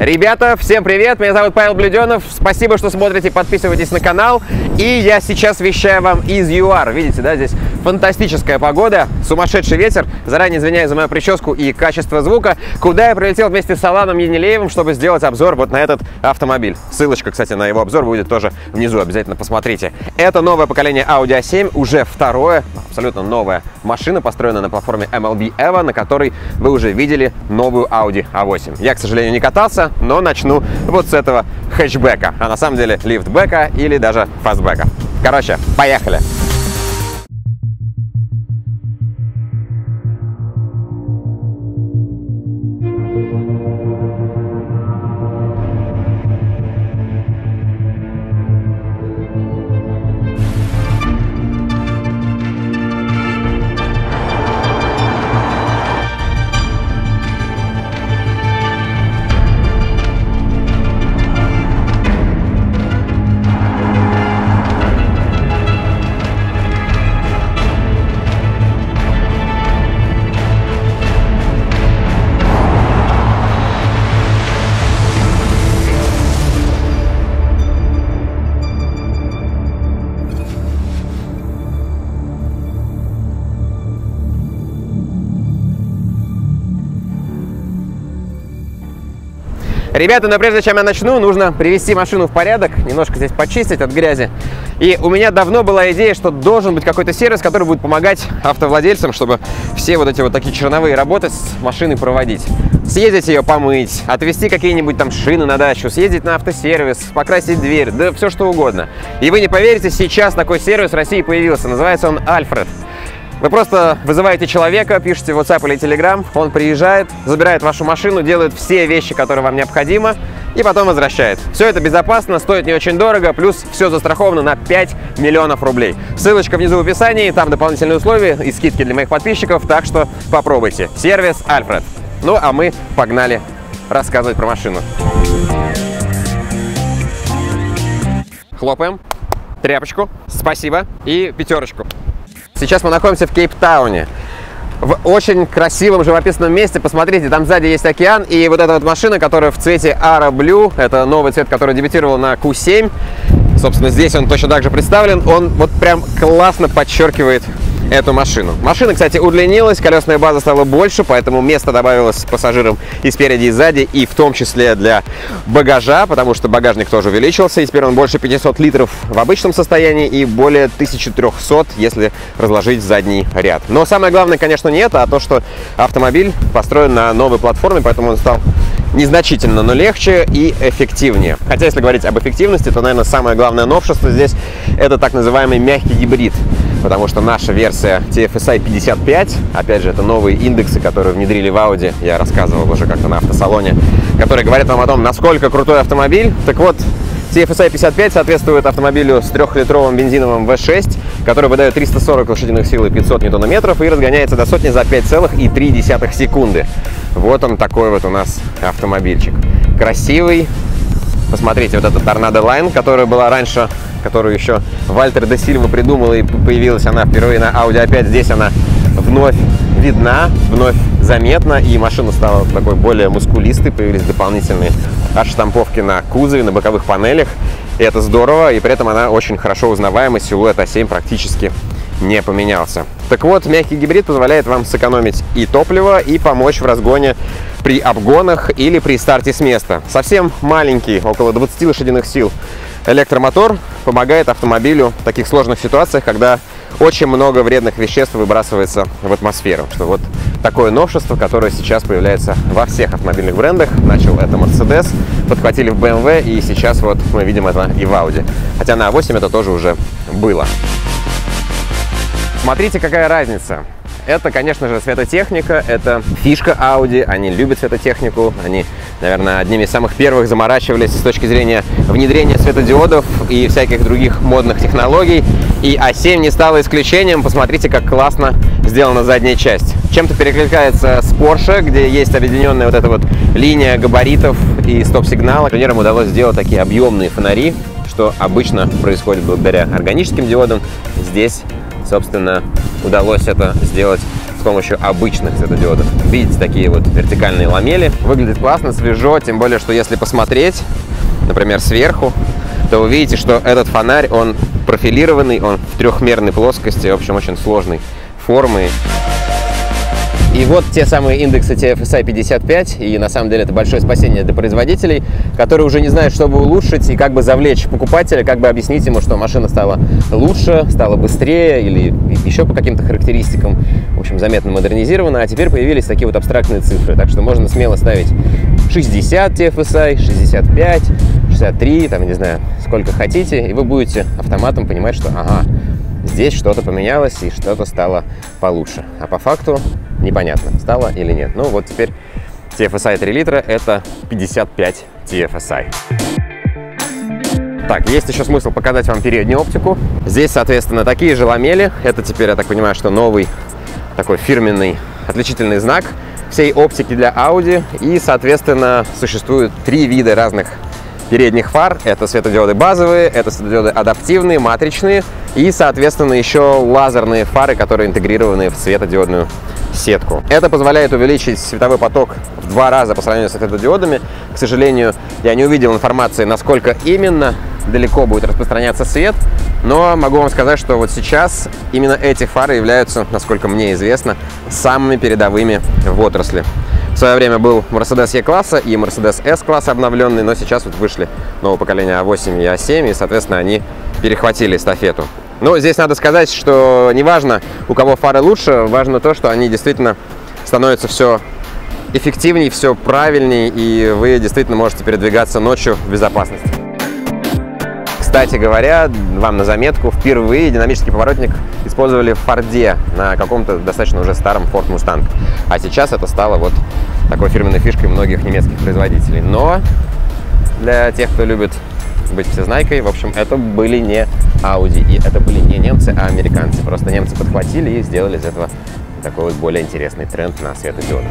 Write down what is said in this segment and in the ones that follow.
Ребята, всем привет! Меня зовут Павел Блюденов. Спасибо, что смотрите, подписывайтесь на канал. И я сейчас вещаю вам из ЮАР. Видите, да, здесь фантастическая погода, сумасшедший ветер. Заранее извиняюсь за мою прическу и качество звука. Куда я прилетел вместе с Аланом Енилеевым, чтобы сделать обзор вот на этот автомобиль. Ссылочка, кстати, на его обзор будет тоже внизу. Обязательно посмотрите. Это новое поколение Audi A7, уже второе, абсолютно новая машина, построена на платформе MLB EVO, на которой вы уже видели новую Audi A8. Я, к сожалению, не катался, но начну вот с этого хэтчбека, а на самом деле лифтбека или даже фастбека. Короче, поехали! Ребята, но прежде чем я начну, нужно привести машину в порядок, немножко здесь почистить от грязи. И у меня давно была идея, что должен быть какой-то сервис, который будет помогать автовладельцам, чтобы все вот эти вот такие черновые работы с машиной проводить. Съездить ее помыть, отвезти какие-нибудь там шины на дачу, съездить на автосервис, покрасить дверь, да все что угодно. И вы не поверите, сейчас такой сервис в России появился, называется он Альфред. Вы просто вызываете человека, пишете в WhatsApp или Telegram, он приезжает, забирает вашу машину, делает все вещи, которые вам необходимо, и потом возвращает. Все это безопасно, стоит не очень дорого, плюс все застраховано на 5 миллионов рублей. Ссылочка внизу в описании, там дополнительные условия и скидки для моих подписчиков, так что попробуйте. Сервис Альфред. Ну, а мы погнали рассказывать про машину. Хлопаем. Тряпочку. Спасибо. И пятерочку. Сейчас мы находимся в Кейптауне, в очень красивом живописном месте. Посмотрите, там сзади есть океан, и вот эта вот машина, которая в цвете Ara Blue, это новый цвет, который дебютировал на Q7. Собственно, здесь он точно так же представлен. Он вот прям классно подчеркивает эту машину. Машина, кстати, удлинилась, колесная база стала больше, поэтому места добавилось пассажирам и спереди, и сзади, и в том числе для багажа, потому что багажник тоже увеличился, и теперь он больше 500 литров в обычном состоянии и более 1300, если разложить задний ряд. Но самое главное, конечно, не это, а то, что автомобиль построен на новой платформе, поэтому он стал незначительно, но легче и эффективнее. Хотя, если говорить об эффективности, то, наверное, самое главное новшество здесь – это так называемый мягкий гибрид. Потому что наша версия TFSI 55, опять же, это новые индексы, которые внедрили в Audi, я рассказывал уже как-то на автосалоне, которые говорят вам о том, насколько крутой автомобиль. Так вот, TFSI 55 соответствует автомобилю с 3-литровым бензиновым V6, который выдает 340 лошадиных сил и 500 ньютон-метров и разгоняется до сотни за 5,3 секунды. Вот он такой вот у нас автомобильчик. Красивый. Посмотрите, вот эта Торнадо Лайн, которая была раньше, которую еще Вальтер де Сильва придумал, и появилась она впервые на Audi A5. Здесь она вновь видна, вновь заметна, и машина стала такой более мускулистой, появились дополнительные отштамповки на кузове, на боковых панелях. И это здорово, и при этом она очень хорошо узнаваема, силуэт A7 практически не поменялся. Так вот, мягкий гибрид позволяет вам сэкономить и топливо, и помочь в разгоне при обгонах или при старте с места. Совсем маленький, около 20 лошадиных сил, электромотор помогает автомобилю в таких сложных ситуациях, когда очень много вредных веществ выбрасывается в атмосферу. Что вот такое новшество, которое сейчас появляется во всех автомобильных брендах. Начал это Mercedes, подхватили в BMW, и сейчас вот мы видим это и в Audi. Хотя на A8 это тоже уже было. Смотрите, какая разница. Это, конечно же, светотехника, это фишка Audi, они любят светотехнику, они, наверное, одними из самых первых заморачивались с точки зрения внедрения светодиодов и всяких других модных технологий, и A7 не стало исключением. Посмотрите, как классно сделана задняя часть. Чем-то перекликается с Porsche, где есть объединенная вот эта вот линия габаритов и стоп-сигнала. Инженерам удалось сделать такие объемные фонари, что обычно происходит благодаря органическим диодам. Здесь, собственно, удалось это сделать с помощью обычных светодиодов. Видите, такие вот вертикальные ламели. Выглядит классно, свежо, тем более, что если посмотреть, например, сверху, то вы видите, что этот фонарь, он профилированный, он в трехмерной плоскости, в общем, очень сложной формы. И вот те самые индексы TFSI 55, и на самом деле это большое спасение для производителей, которые уже не знают, что бы улучшить и как бы завлечь покупателя, как бы объяснить ему, что машина стала лучше, стала быстрее или еще по каким-то характеристикам, в общем, заметно модернизирована, а теперь появились такие вот абстрактные цифры, так что можно смело ставить 60 TFSI, 65, 63, там, не знаю, сколько хотите, и вы будете автоматом понимать, что ага, здесь что-то поменялось и что-то стало получше. А по факту непонятно, стало или нет. Ну вот теперь TFSI 3 литра — это 55 TFSI. Так, есть еще смысл показать вам переднюю оптику. Здесь, соответственно, такие же ламели. Это теперь, я так понимаю, что новый такой фирменный отличительный знак всей оптики для Audi. И, соответственно, существует 3 вида разных передних фар. Это светодиоды базовые, это светодиоды адаптивные, матричные и, соответственно, еще лазерные фары, которые интегрированы в светодиодную сетку. Это позволяет увеличить световой поток в 2 раза по сравнению с светодиодами. К сожалению, я не увидел информации, насколько именно далеко будет распространяться свет, но могу вам сказать, что вот сейчас именно эти фары являются, насколько мне известно, самыми передовыми в отрасли. В свое время был Mercedes E-класса и Mercedes S-класса обновленный, но сейчас вот вышли новое поколение A8 и A7, и, соответственно, они перехватили эстафету. Но здесь надо сказать, что неважно, у кого фары лучше, важно то, что они действительно становятся все эффективнее, все правильнее, и вы действительно можете передвигаться ночью в безопасности. Кстати говоря, вам на заметку, впервые динамический поворотник использовали в Форде на каком-то достаточно уже старом Ford Mustang. А сейчас это стало вот такой фирменной фишкой многих немецких производителей. Но для тех, кто любит быть всезнайкой, в общем, это были не Audi, и это были не немцы, а американцы. Просто немцы подхватили и сделали из этого такой вот более интересный тренд на светодиоды.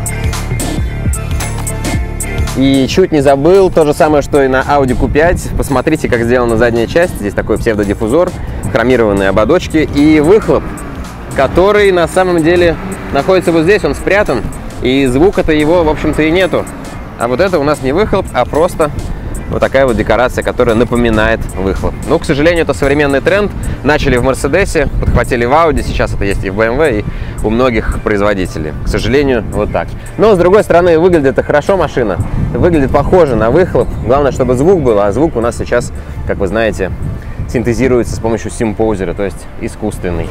И чуть не забыл, то же самое, что и на Audi Q5. Посмотрите, как сделана задняя часть. Здесь такой псевдодиффузор, хромированные ободочки и выхлоп, который на самом деле находится вот здесь, он спрятан. И звука-то его, в общем-то, и нету. А вот это у нас не выхлоп, а просто вот такая вот декорация, которая напоминает выхлоп. Но, к сожалению, это современный тренд. Начали в Mercedes, подхватили в Audi, сейчас это есть и в BMW, и у многих производителей. К сожалению, вот так. Но, с другой стороны, выглядит это хорошо машина. Выглядит похоже на выхлоп. Главное, чтобы звук был, а звук у нас сейчас, как вы знаете, синтезируется с помощью симпозера, то есть искусственный.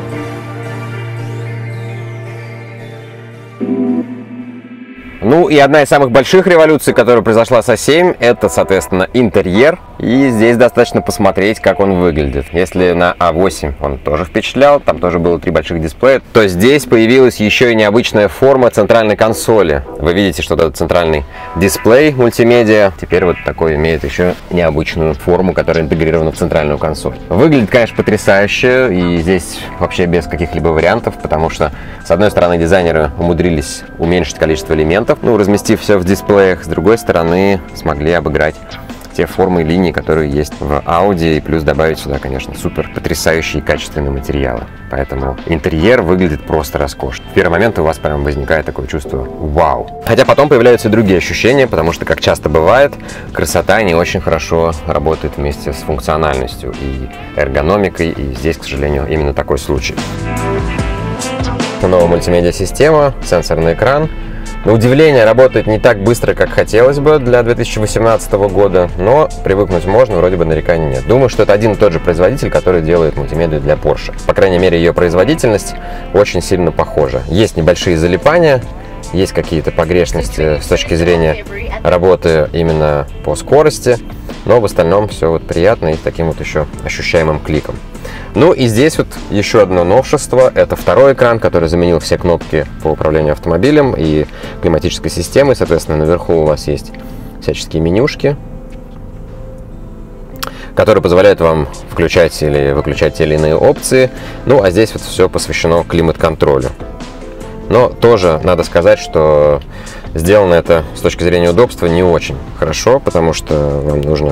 Ну и одна из самых больших революций, которая произошла с A7, это, соответственно, интерьер. И здесь достаточно посмотреть, как он выглядит. Если на A8 он тоже впечатлял, там тоже было 3 больших дисплея, то здесь появилась еще и необычная форма центральной консоли. Вы видите, что этот центральный дисплей мультимедиа теперь вот такой имеет еще необычную форму, которая интегрирована в центральную консоль. Выглядит, конечно, потрясающе, и здесь вообще без каких-либо вариантов, потому что, с одной стороны, дизайнеры умудрились уменьшить количество элементов, ну, разместив все в дисплеях, с другой стороны, смогли обыграть те формы и линии, которые есть в Audi, и плюс добавить сюда, конечно, супер потрясающие и качественные материалы. Поэтому интерьер выглядит просто роскошно. В первый момент у вас прям возникает такое чувство «вау». Хотя потом появляются и другие ощущения, потому что, как часто бывает, красота не очень хорошо работает вместе с функциональностью и эргономикой, и здесь, к сожалению, именно такой случай. Новая мультимедиа-система, сенсорный экран. На удивление, работает не так быстро, как хотелось бы для 2018 года, но привыкнуть можно, вроде бы нареканий нет. Думаю, что это один и тот же производитель, который делает мультимедиа для Porsche. По крайней мере, ее производительность очень сильно похожа. Есть небольшие залипания, есть какие-то погрешности с точки зрения работы именно по скорости, но в остальном все вот приятно и с таким вот еще ощущаемым кликом. Ну и здесь вот еще одно новшество. Это второй экран, который заменил все кнопки по управлению автомобилем и климатической системой. Соответственно, наверху у вас есть всяческие менюшки, которые позволяют вам включать или выключать те или иные опции. Ну а здесь вот все посвящено климат-контролю. Но тоже надо сказать, что сделано это с точки зрения удобства не очень хорошо, потому что вам нужно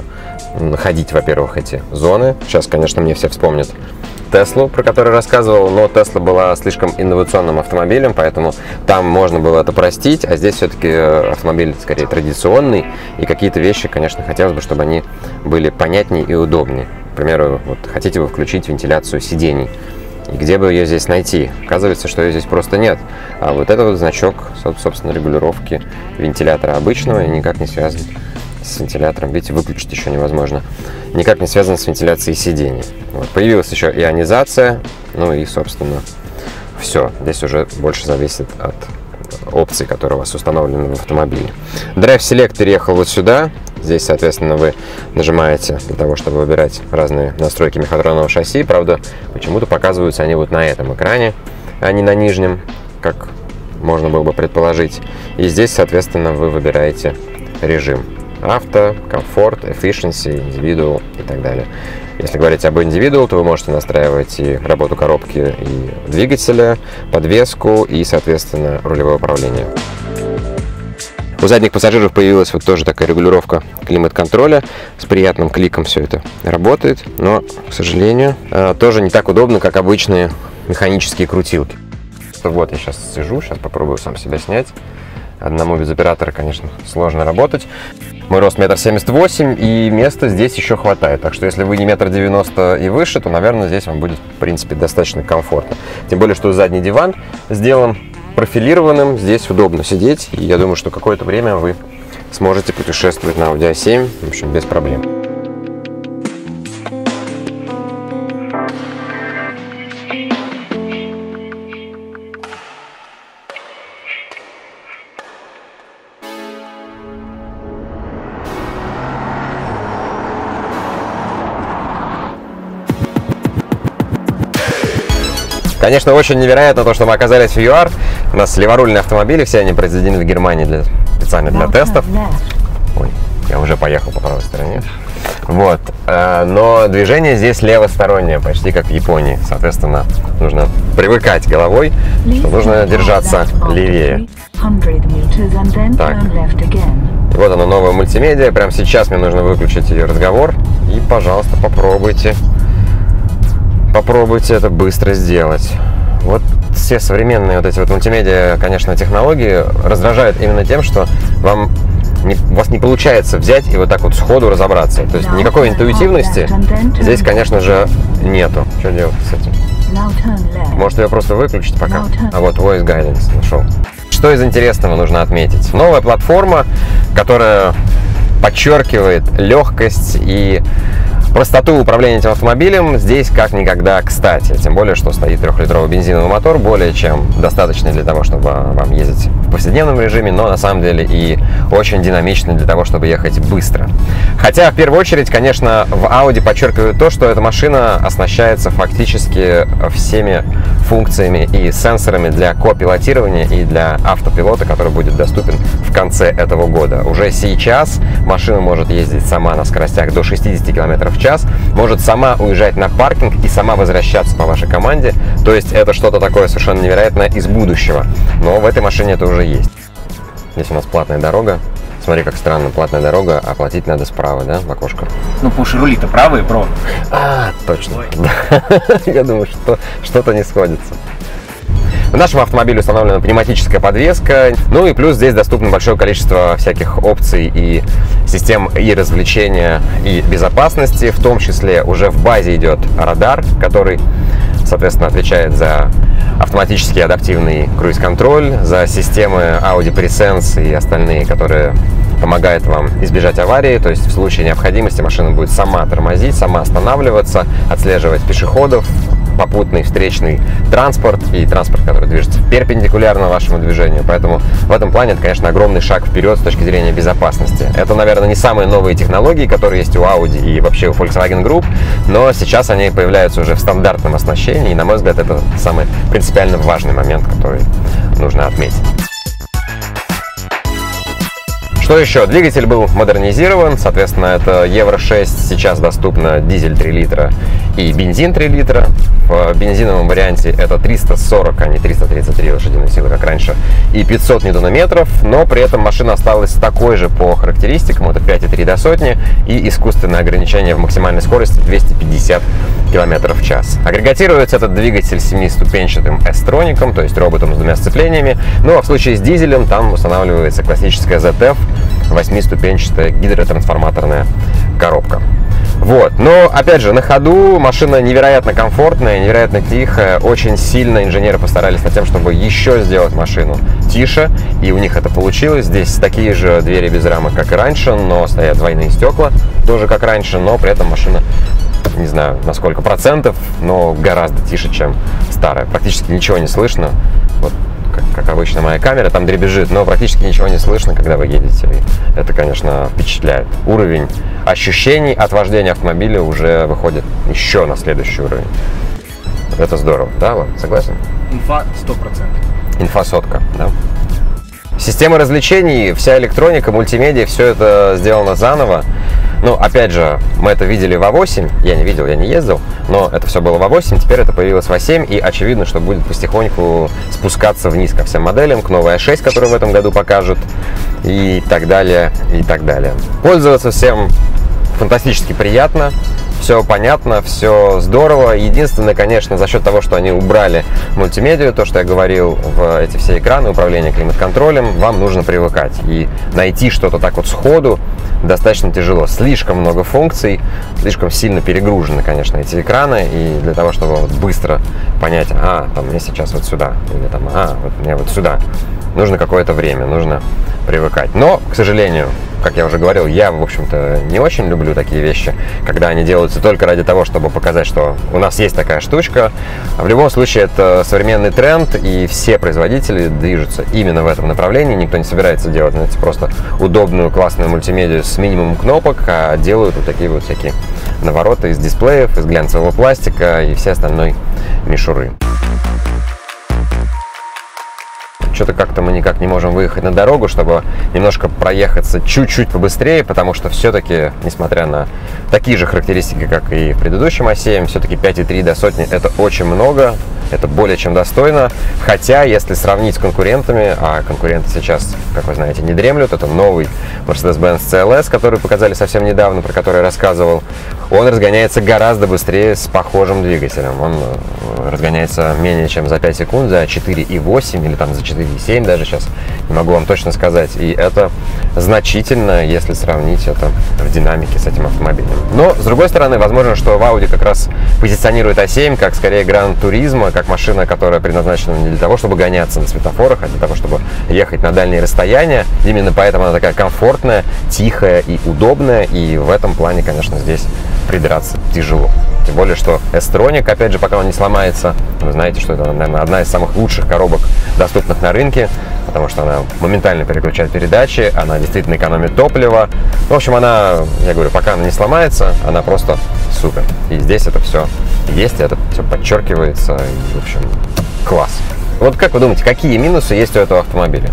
находить, во-первых, эти зоны. Сейчас, конечно, мне все вспомнят Теслу, про которую рассказывал, но Тесла была слишком инновационным автомобилем, поэтому там можно было это простить, а здесь все-таки автомобиль скорее традиционный, и какие-то вещи, конечно, хотелось бы, чтобы они были понятнее и удобнее. К примеру, вот хотите вы включить вентиляцию сидений, и где бы ее здесь найти? Оказывается, что ее здесь просто нет. А вот это вот значок, собственно, регулировки вентилятора обычного и никак не связан с вентилятором. Видите, выключить еще невозможно. Никак не связан с вентиляцией сидений. Вот. Появилась еще ионизация. Ну и, собственно, все. Здесь уже больше зависит от опций, которые у вас установлены в автомобиле. Drive Select переехал вот сюда. Здесь, соответственно, вы нажимаете для того, чтобы выбирать разные настройки мехатронного шасси. Правда, почему-то показываются они вот на этом экране, а не на нижнем, как можно было бы предположить. И здесь, соответственно, вы выбираете режим: авто, комфорт, efficiency, individual и так далее. Если говорить об individual, то вы можете настраивать и работу коробки, и двигателя, подвеску и, соответственно, рулевое управление. У задних пассажиров появилась вот тоже такая регулировка климат-контроля. С приятным кликом все это работает, но, к сожалению, тоже не так удобно, как обычные механические крутилки. Вот я сейчас сижу, сейчас попробую сам себя снять. Одному без оператора, конечно, сложно работать. Мой рост 1,78 м, и места здесь еще хватает. Так что если вы не 1,90 м и выше, то, наверное, здесь вам будет, в принципе, достаточно комфортно. Тем более, что задний диван сделан профилированным. Здесь удобно сидеть. И я думаю, что какое-то время вы сможете путешествовать на Audi A7, в общем, без проблем. Конечно, очень невероятно то, что мы оказались в ЮАР. У нас леворульные автомобили, все они произведены в Германии специально для тестов. Ой, я уже поехал по правой стороне. Вот. Но движение здесь левостороннее, почти как в Японии. Соответственно, нужно привыкать головой, что нужно держаться левее. Так. И вот оно, новая мультимедиа. Прямо сейчас мне нужно выключить ее разговор. И, пожалуйста, попробуйте это быстро сделать. Вот все современные вот эти вот мультимедиа, конечно, технологии раздражают именно тем, что у вас не получается взять и вот так вот сходу разобраться. То есть никакой интуитивности здесь, конечно же, нету. Что делать с этим? Может, ее просто выключить пока? А вот Voice Guidance нашел. Что из интересного нужно отметить? Новая платформа, которая подчеркивает легкость и простоту управления этим автомобилем здесь как никогда кстати. Тем более, что стоит 3-литровый бензиновый мотор, более чем достаточный для того, чтобы вам ездить в повседневном режиме, но на самом деле и очень динамичный для того, чтобы ехать быстро. Хотя, в первую очередь, конечно, в Audi подчеркивают то, что эта машина оснащается фактически всеми функциями и сенсорами для копилотирования и для автопилота, который будет доступен в конце этого года. Уже сейчас машина может ездить сама на скоростях до 60 км в час, может сама уезжать на паркинг и сама возвращаться по вашей команде. То есть это что-то такое совершенно невероятное из будущего. Но в этой машине это уже есть. Здесь у нас платная дорога. Смотри, как странно, платная дорога, а платить надо справа, да, в окошко? Ну, потому что рули-то правые, бро. А, точно. Я думаю, что что-то не сходится. В нашем автомобиле установлена пневматическая подвеска, ну и плюс здесь доступно большое количество всяких опций и систем и развлечения, и безопасности. В том числе уже в базе идет радар, который, соответственно, отвечает за автоматический адаптивный круиз-контроль, за системы Audi Presense и остальные, которые помогают вам избежать аварии. То есть в случае необходимости машина будет сама тормозить, сама останавливаться, отслеживать пешеходов, попутный встречный транспорт и транспорт, который движется перпендикулярно вашему движению. Поэтому в этом плане это, конечно, огромный шаг вперед с точки зрения безопасности. Это, наверное, не самые новые технологии, которые есть у Audi и вообще у Volkswagen Group, но сейчас они появляются уже в стандартном оснащении, и, на мой взгляд, это самый принципиально важный момент, который нужно отметить. Что еще? Двигатель был модернизирован, соответственно, это Евро 6, сейчас доступно дизель 3 литра и бензин 3 литра. В бензиновом варианте это 340, а не 333 лошадиные силы, как раньше, и 500 ньютон-метров, но при этом машина осталась такой же по характеристикам, это 5,3 до сотни, и искусственное ограничение в максимальной скорости 250 км в час. Агрегатируется этот двигатель 7-ступенчатым S-троником, то есть роботом с 2 сцеплениями, ну а в случае с дизелем там устанавливается классическая ZF, 8-ступенчатая гидротрансформаторная коробка. Вот, но опять же, на ходу машина невероятно комфортная, невероятно тихая, очень сильно инженеры постарались над тем, чтобы еще сделать машину тише, и у них это получилось. Здесь такие же двери без рамок, как и раньше, но стоят двойные стекла, тоже как раньше, но при этом машина, не знаю на сколько процентов, но гораздо тише, чем старая. Практически ничего не слышно. Вот, как обычно моя камера там дребезжит, но практически ничего не слышно, когда вы едете. И это, конечно, впечатляет. Уровень ощущений от вождения автомобиля уже выходит еще на следующий уровень. Это здорово, да, Влад? Согласен? Инфа 100%. Инфа сотка, да. Система развлечений, вся электроника, мультимедиа, все это сделано заново. Ну, опять же, мы это видели в А8, я не видел, я не ездил, но это все было в А8, теперь это появилось в А7, и очевидно, что будет потихоньку спускаться вниз ко всем моделям, к новой А6, которую в этом году покажут, и так далее, и так далее. Пользоваться всем фантастически приятно. Все понятно, все здорово. Единственное, конечно, за счет того, что они убрали мультимедиа, то, что я говорил, в эти все экраны управления климат-контролем, вам нужно привыкать. И найти что-то так вот сходу достаточно тяжело. Слишком много функций, слишком сильно перегружены, конечно, эти экраны. И для того, чтобы вот быстро понять, там мне сейчас вот сюда, или там, вот мне вот сюда, нужно какое-то время, нужно привыкать. Но, к сожалению, как я уже говорил, я, в общем-то, не очень люблю такие вещи, когда они делаются только ради того, чтобы показать, что у нас есть такая штучка. В любом случае, это современный тренд, и все производители движутся именно в этом направлении. Никто не собирается делать, знаете, просто удобную, классную мультимедиа с минимумом кнопок, а делают вот такие вот всякие навороты из дисплеев, из глянцевого пластика и все остальной мишуры. Что-то как-то мы никак не можем выехать на дорогу, чтобы немножко проехаться чуть-чуть побыстрее, потому что все-таки, несмотря на такие же характеристики, как и в предыдущем А7, все-таки 5,3 до сотни – это очень много, это более чем достойно. Хотя, если сравнить с конкурентами, а конкуренты сейчас, как вы знаете, не дремлют, это новый Mercedes-Benz CLS, который показали совсем недавно, про который я рассказывал, он разгоняется гораздо быстрее с похожим двигателем. Он разгоняется менее чем за 5 секунд, за 4,8 или там за 4,7 даже, сейчас не могу вам точно сказать. И это значительно, если сравнить это в динамике с этим автомобилем. Но, с другой стороны, возможно, что в Audi как раз позиционирует А7 как скорее Гран-туризмо, как машина, которая предназначена не для того, чтобы гоняться на светофорах, а для того, чтобы ехать на дальние расстояния. Именно поэтому она такая комфортная, тихая и удобная. И в этом плане, конечно, здесь придраться тяжело. Тем более, что S-Tronic, опять же, пока он не сломается, вы знаете, что это, наверное, одна из самых лучших коробок, доступных на рынке, потому что она моментально переключает передачи, она действительно экономит топливо. В общем, она, я говорю, пока она не сломается, она просто супер. И здесь это все есть, это все подчеркивается, и, в общем, класс. Вот как вы думаете, какие минусы есть у этого автомобиля?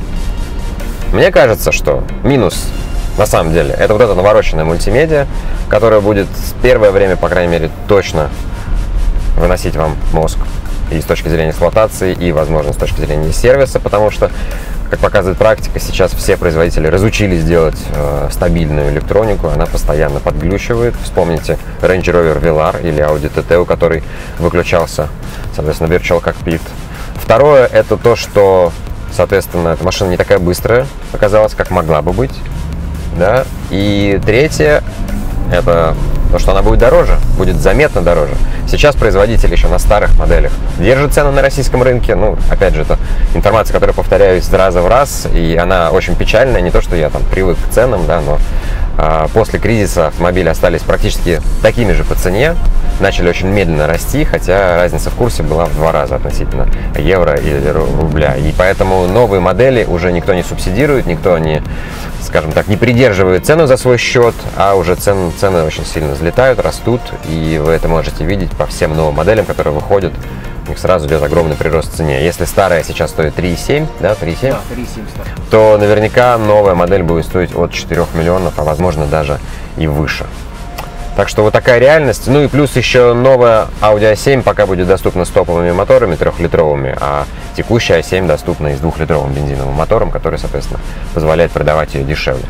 Мне кажется, что минус, на самом деле, это вот эта навороченная мультимедиа, которая будет первое время, по крайней мере, точно выносить вам мозг и с точки зрения эксплуатации, и, возможно, с точки зрения сервиса, потому что, как показывает практика, сейчас все производители разучились делать стабильную электронику, она постоянно подглючивает. Вспомните Range Rover Velar или Audi TT, у которой выключался, соответственно, Virtual Cockpit. Второе, это то, что, соответственно, эта машина не такая быстрая оказалась, как могла бы быть. Да? И третье, это то, что она будет дороже, будет заметно дороже. Сейчас производители еще на старых моделях держат цены на российском рынке. Ну, опять же, это информация, которую повторяюсь из раза в раз, и она очень печальная. Не то, что я там привык к ценам, да, но после кризиса автомобили остались практически такими же по цене, начали очень медленно расти, хотя разница в курсе была в 2 раза относительно евро или рубля. И поэтому новые модели уже никто не субсидирует, никто не, скажем так, не придерживает цену за свой счет, а уже цены очень сильно взлетают, растут, и вы это можете видеть по всем новым моделям, которые выходят. у них сразу идет огромный прирост в цене. Если старая сейчас стоит 3,7, да, 3,7? Да, 3,7 старт. То наверняка новая модель будет стоить от 4 миллионов, а возможно даже и выше. Так что вот такая реальность. Ну и плюс еще новая Audi A7 пока будет доступна с топовыми моторами 3-литровыми, а текущая A7 доступна и с 2-литровым бензиновым мотором, который, соответственно, позволяет продавать ее дешевле.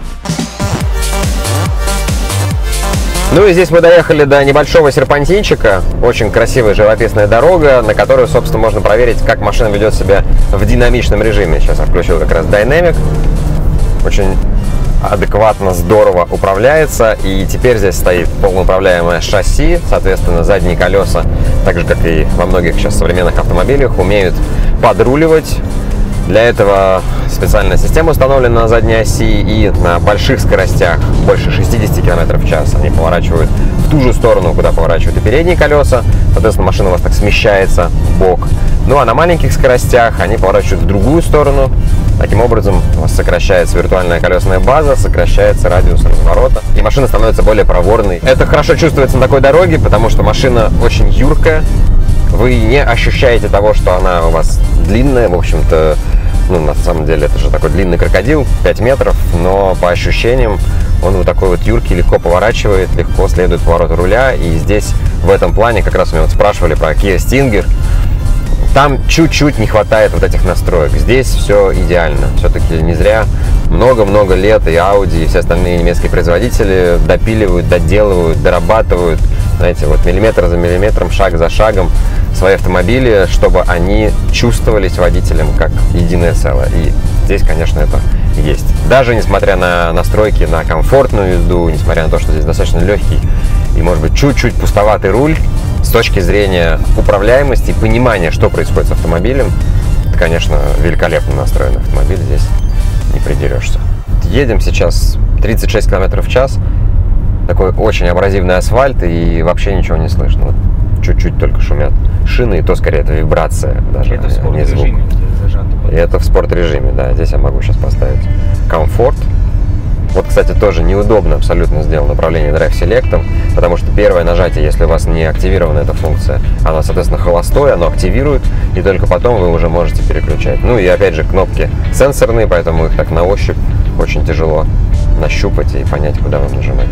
Ну и здесь мы доехали до небольшого серпантинчика. Очень красивая живописная дорога, на которую, собственно, можно проверить, как машина ведет себя в динамичном режиме. Сейчас я включил как раз Dynamic. Очень адекватно, здорово управляется. И теперь здесь стоит полноуправляемое шасси. Соответственно, задние колеса, так же, как и во многих сейчас современных автомобилях, умеют подруливать. Для этого специальная система установлена на задней оси, и на больших скоростях, больше 60 км в час, они поворачивают в ту же сторону, куда поворачивают и передние колеса. Соответственно, машина у вас так смещается в бок. Ну а на маленьких скоростях они поворачивают в другую сторону. Таким образом, у вас сокращается виртуальная колесная база, сокращается радиус разворота, и машина становится более проворной. Это хорошо чувствуется на такой дороге, потому что машина очень юркая. Вы не ощущаете того, что она у вас длинная. В общем-то, ну, на самом деле, это же такой длинный крокодил, 5 метров, но по ощущениям он вот такой вот юркий, легко поворачивает, легко следует повороту руля. И здесь, в этом плане, как раз меня вот спрашивали про Kia Stinger, там чуть-чуть не хватает вот этих настроек. Здесь все идеально. Все-таки не зря много-много лет и Audi, и все остальные немецкие производители допиливают, доделывают, дорабатывают, знаете, вот миллиметр за миллиметром, шаг за шагом свои автомобили, чтобы они чувствовались водителем как единое целое. И здесь, конечно, это есть. Даже несмотря на настройки на комфортную езду, несмотря на то, что здесь достаточно легкий и, может быть, чуть-чуть пустоватый руль, с точки зрения управляемости и понимания, что происходит с автомобилем, это, конечно, великолепно настроенный автомобиль, здесь не придерешься. Едем сейчас 36 км в час, такой очень абразивный асфальт, и вообще ничего не слышно. Вот чуть-чуть только шумят шины, и то скорее это вибрация даже, это в спорт-режиме зажато. И это в спорт-режиме, да. Здесь я могу сейчас поставить комфорт. Вот, кстати, тоже неудобно абсолютно сделано управление Drive Select, потому что первое нажатие, если у вас не активирована эта функция, оно, соответственно, холостое, оно активирует, и только потом вы уже можете переключать. Ну и, опять же, кнопки сенсорные, поэтому их так на ощупь очень тяжело нащупать и понять, куда вам нажимать.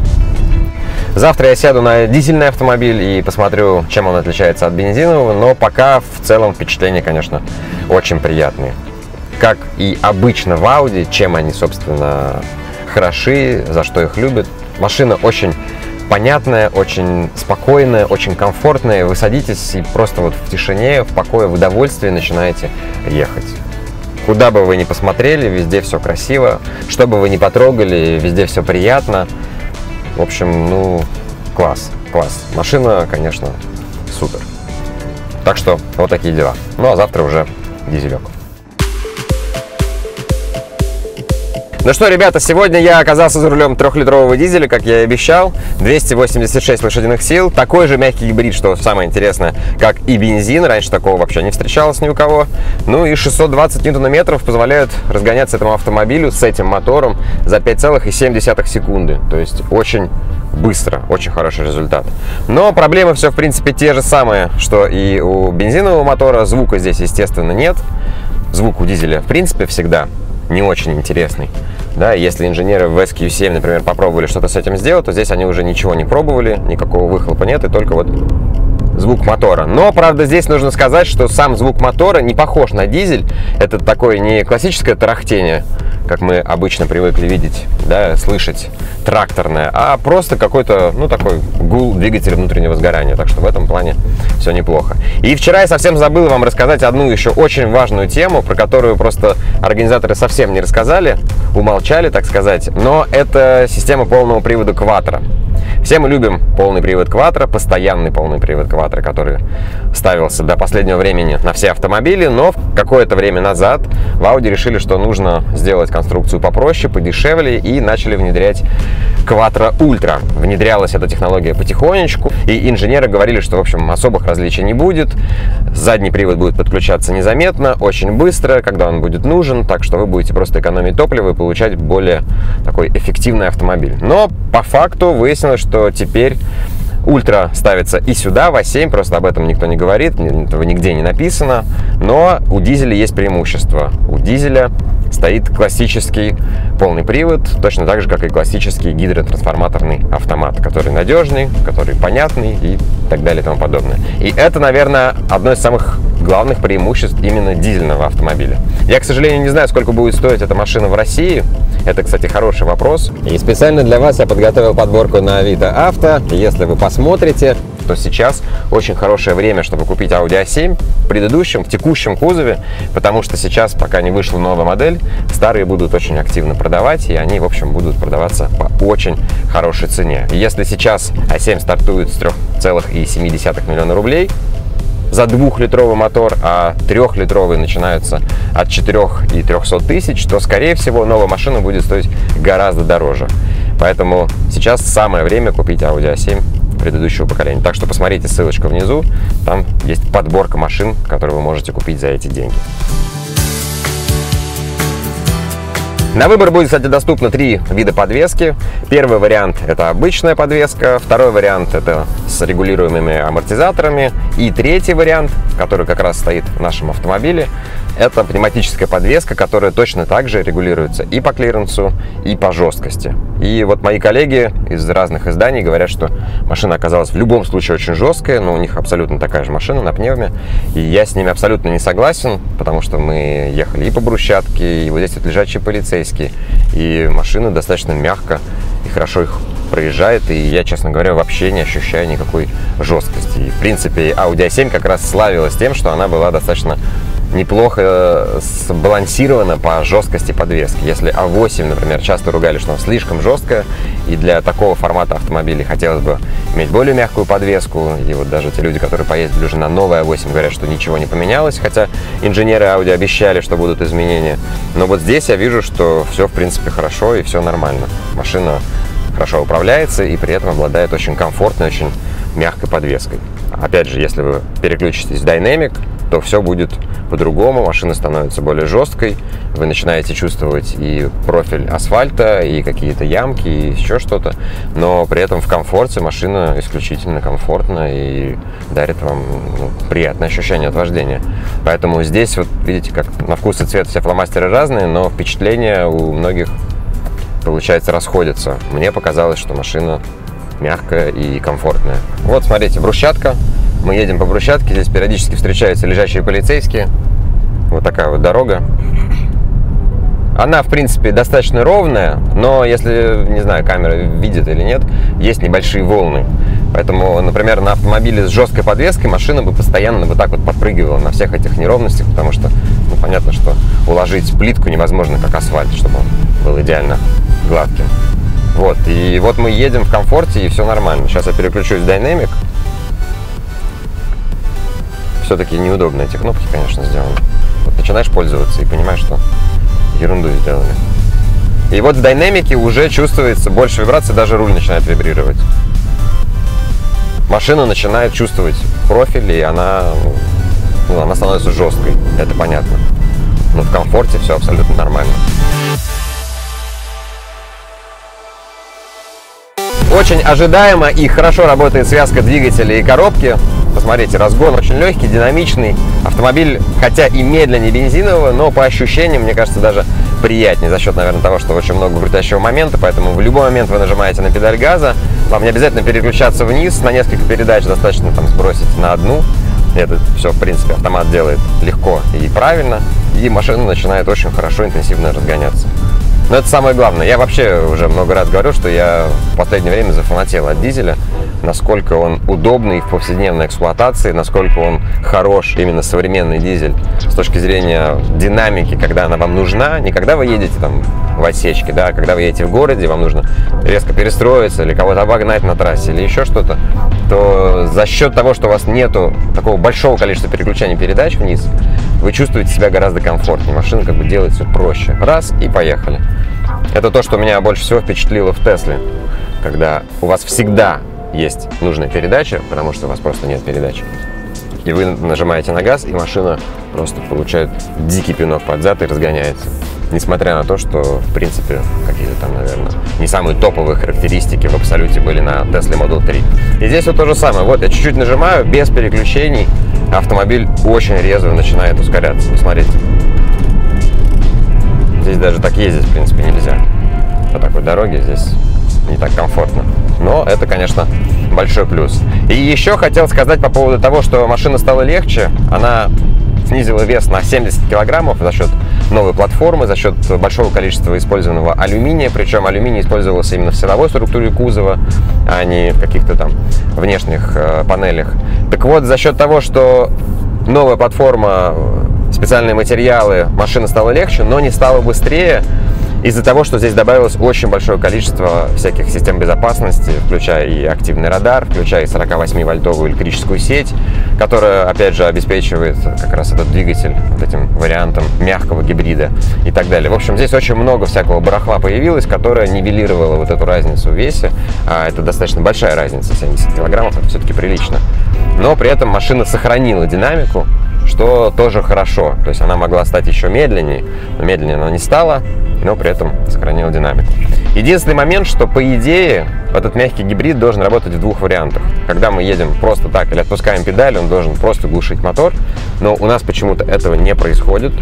Завтра я сяду на дизельный автомобиль и посмотрю, чем он отличается от бензинового, но пока в целом впечатления, конечно, очень приятные. Как и обычно в Audi, чем они, собственно, хороши, за что их любят. Машина очень понятная, очень спокойная, очень комфортная. Вы садитесь и просто вот в тишине, в покое, в удовольствии начинаете ехать. Куда бы вы ни посмотрели, везде все красиво. Что бы вы ни потрогали, везде все приятно. В общем, ну, класс. Машина, конечно, супер. Так что вот такие дела. Ну, а завтра уже дизелек. Ну что, ребята, сегодня я оказался за рулем 3-литрового дизеля, как я и обещал. 286 лошадиных сил. Такой же мягкий гибрид, что самое интересное, как и бензин. Раньше такого вообще не встречалось ни у кого. Ну и 620 ньютон-метров позволяют разгоняться этому автомобилю с этим мотором за 5,7 секунды. То есть очень быстро, очень хороший результат. Но проблемы все, в принципе, те же самые, что и у бензинового мотора. Звука здесь, естественно, нет. Звук у дизеля, в принципе, всегда не очень интересный. Да, если инженеры в SQ7, например, попробовали что-то с этим сделать, то здесь они уже ничего не пробовали, никакого выхлопа нет, и только вот звук мотора. Но, правда, здесь нужно сказать, что сам звук мотора не похож на дизель. Это такое не классическое тарахтение, как мы обычно привыкли видеть, да, слышать, тракторное, а просто какой-то, ну, такой гул двигателя внутреннего сгорания. Так что в этом плане все неплохо. И вчера я совсем забыл вам рассказать одну еще очень важную тему, про которую просто организаторы совсем не рассказали, умолчали, так сказать. Но это система полного привода Quattro. Все мы любим полный привод Quattro, постоянный полный привод Quattro, который ставился до последнего времени на все автомобили, но какое-то время назад в Audi решили, что нужно сделать конструкцию попроще, подешевле, и начали внедрять Quattro Ultra. Внедрялась эта технология потихонечку, и инженеры говорили, что, в общем, особых различий не будет. Задний привод будет подключаться незаметно, очень быстро, когда он будет нужен, так что вы будете просто экономить топливо и получать более такой эффективный автомобиль. Но по факту выяснилось, что теперь Ультра ставится и сюда, в А7, просто об этом никто не говорит, этого нигде не написано. Но у дизеля есть преимущество. У дизеля стоит классический полный привод, точно так же, как и классический гидротрансформаторный автомат, который надежный, который понятный и так далее и тому подобное. И это, наверное, одно из самых главных преимуществ именно дизельного автомобиля. Я, к сожалению, не знаю, сколько будет стоить эта машина в России. Это, кстати, хороший вопрос. И специально для вас я подготовил подборку на Авито Авто. Если вы посмотрите, то сейчас очень хорошее время, чтобы купить Audi A7 в текущем кузове, потому что сейчас, пока не вышла новая модель, старые будут очень активно продавать, и они, в общем, будут продаваться по очень хорошей цене. Если сейчас A7 стартует с 3,7 миллиона рублей за 2-литровый мотор, а 3-литровые начинаются от 4,3 тысяч, то, скорее всего, новая машина будет стоить гораздо дороже. Поэтому сейчас самое время купить Audi A7 предыдущего поколения. Так что посмотрите ссылочку внизу, там есть подборка машин, которые вы можете купить за эти деньги. На выбор будет, кстати, доступно 3 вида подвески. Первый вариант – это обычная подвеска, второй вариант – это с регулируемыми амортизаторами, и третий вариант, который как раз стоит в нашем автомобиле, это пневматическая подвеска, которая точно так же регулируется и по клиренсу, и по жесткости. И вот мои коллеги из разных изданий говорят, что машина оказалась в любом случае очень жесткая, но у них абсолютно такая же машина на пневме, и я с ними абсолютно не согласен, потому что мы ехали и по брусчатке, и вот здесь вот лежачие полицейские, и машина достаточно мягко и хорошо их проезжает, и я, честно говоря, вообще не ощущаю никакой жесткости. И, в принципе, Audi A7 как раз славилась тем, что она была достаточно неплохо сбалансирована по жесткости подвески. Если А8, например, часто ругали, что она слишком жесткая, и для такого формата автомобилей хотелось бы иметь более мягкую подвеску, и вот даже те люди, которые поездили уже на новый А8, говорят, что ничего не поменялось, хотя инженеры Audi обещали, что будут изменения. Но вот здесь я вижу, что все, в принципе, хорошо и все нормально. Машина хорошо управляется и при этом обладает очень комфортной, очень мягкой подвеской. Опять же, если вы переключитесь в Dynamic, то все будет по-другому, машина становится более жесткой, вы начинаете чувствовать и профиль асфальта, и какие-то ямки, и еще что-то, но при этом в комфорте машина исключительно комфортна и дарит вам приятное ощущение от вождения. Поэтому здесь, вот видите, как на вкус и цвет все фломастеры разные, но впечатления у многих, получается, расходятся. Мне показалось, что машина мягкая и комфортная. Вот, смотрите, брусчатка. Мы едем по брусчатке, здесь периодически встречаются лежачие полицейские. Вот такая вот дорога. Она, в принципе, достаточно ровная, но если, не знаю, камера видит или нет, есть небольшие волны. Поэтому, например, на автомобиле с жесткой подвеской машина бы постоянно вот так вот подпрыгивала на всех этих неровностях, потому что, ну, понятно, что уложить плитку невозможно, как асфальт, чтобы он был идеально гладким. Вот, и вот мы едем в комфорте, и все нормально. Сейчас я переключусь в Dynamic. Все-таки неудобно эти кнопки, конечно, сделаны. Вот начинаешь пользоваться и понимаешь, что ерунду сделали. И вот в Dynamic уже чувствуется больше вибраций, даже руль начинает вибрировать. Машина начинает чувствовать профиль, и она становится жесткой, это понятно. Но в комфорте все абсолютно нормально. Очень ожидаемо и хорошо работает связка двигателя и коробки. Посмотрите, разгон очень легкий, динамичный. Автомобиль, хотя и медленнее бензинового, но по ощущениям, мне кажется, даже приятнее за счет, наверное, того, что очень много крутящего момента. Поэтому в любой момент вы нажимаете на педаль газа. Вам не обязательно переключаться вниз, на несколько передач достаточно там сбросить на одну. Это все, в принципе, автомат делает легко и правильно. И машина начинает очень хорошо, интенсивно разгоняться. Но это самое главное. Я вообще уже много раз говорю, что я в последнее время зафанател от дизеля. Насколько он удобный в повседневной эксплуатации, насколько он хорош, именно современный дизель, с точки зрения динамики, когда она вам нужна. Не когда вы едете там в отсечке, да, а когда вы едете в городе, вам нужно резко перестроиться или кого-то обогнать на трассе или еще что-то, то за счет того, что у вас нету такого большого количества переключений передач вниз, вы чувствуете себя гораздо комфортнее. Машина как бы делает все проще. Раз и поехали. Это то, что меня больше всего впечатлило в Тесле, когда у вас всегда есть нужная передача, потому что у вас просто нет передачи. И вы нажимаете на газ, и машина просто получает дикий пинок под зад и разгоняется. Несмотря на то, что, в принципе, какие-то там, наверное, не самые топовые характеристики в абсолюте были на Tesla Model 3. И здесь вот то же самое. Вот я чуть-чуть нажимаю, без переключений, автомобиль очень резво начинает ускоряться. Посмотрите. Здесь даже так ездить, в принципе, нельзя. По такой дороге здесь не так комфортно. Но это, конечно, большой плюс. И еще хотел сказать по поводу того, что машина стала легче. Она снизила вес на 70 килограммов за счет новой платформы, за счет большого количества использованного алюминия. Причем алюминий использовался именно в силовой структуре кузова, а не в каких-то там внешних панелях. Так вот, за счет того, что новая платформа, специальные материалы, машина стала легче, но не стала быстрее, из-за того, что здесь добавилось очень большое количество всяких систем безопасности, включая и активный радар, включая и 48-вольтовую электрическую сеть, которая, опять же, обеспечивает как раз этот двигатель вот этим вариантом мягкого гибрида и так далее. В общем, здесь очень много всякого барахла появилось, которое нивелировало вот эту разницу в весе. А это достаточно большая разница, 70 килограммов, это все-таки прилично. Но при этом машина сохранила динамику, что тоже хорошо. То есть она могла стать еще медленнее, но медленнее она не стала, но при этом сохранила динамику. Единственный момент, что по идее этот мягкий гибрид должен работать в двух вариантах. Когда мы едем просто так или отпускаем педаль, он должен просто глушить мотор, но у нас почему-то этого не происходит.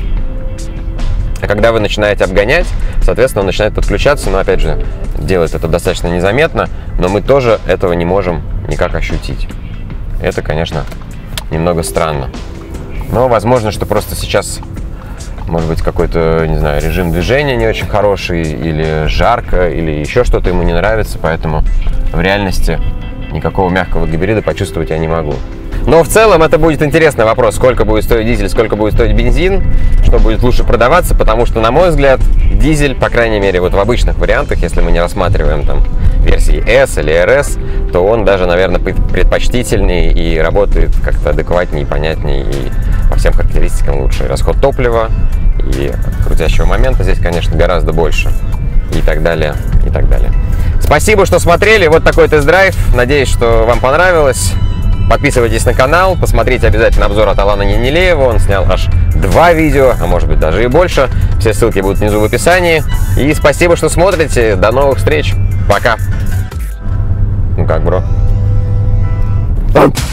А когда вы начинаете обгонять, соответственно, он начинает подключаться, но опять же делает это достаточно незаметно, но мы тоже этого не можем никак ощутить. Это, конечно, немного странно. Но возможно, что просто сейчас, может быть, какой-то, не знаю, режим движения не очень хороший, или жарко, или еще что-то ему не нравится, поэтому в реальности никакого мягкого гибрида почувствовать я не могу. Но в целом это будет интересный вопрос, сколько будет стоить дизель, сколько будет стоить бензин, что будет лучше продаваться, потому что, на мой взгляд, дизель, по крайней мере, вот в обычных вариантах, если мы не рассматриваем там версии S или RS, то он даже, наверное, предпочтительнее и работает как-то адекватнее, понятнее и по всем характеристикам лучше. Расход топлива и крутящего момента здесь, конечно, гораздо больше и так далее, и так далее. Спасибо, что смотрели. Вот такой тест-драйв. Надеюсь, что вам понравилось. Подписывайтесь на канал, посмотрите обязательно обзор от Алана Нинелеева. Он снял аж 2 видео, а может быть даже и больше. Все ссылки будут внизу в описании. И спасибо, что смотрите. До новых встреч. Пока. Ну как, бро?